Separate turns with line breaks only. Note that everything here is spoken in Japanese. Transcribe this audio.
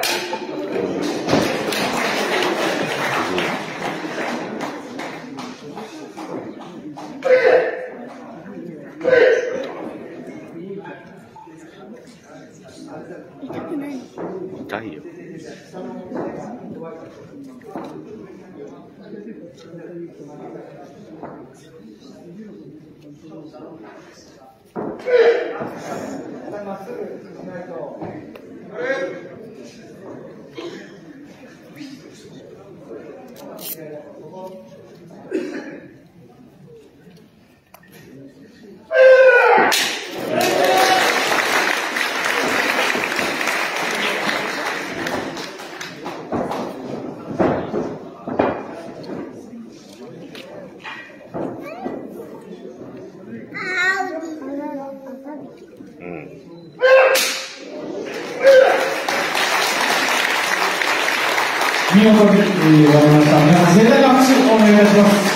痛いよ。
まっすぐしないと。
見事に終わりました。皆さん盛大な拍手お願いします。